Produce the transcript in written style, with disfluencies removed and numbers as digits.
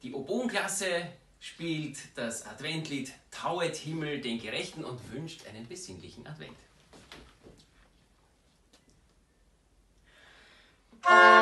Die Oboenklasse spielt das Adventlied Tauet Himmel den Gerechten und wünscht einen besinnlichen Advent.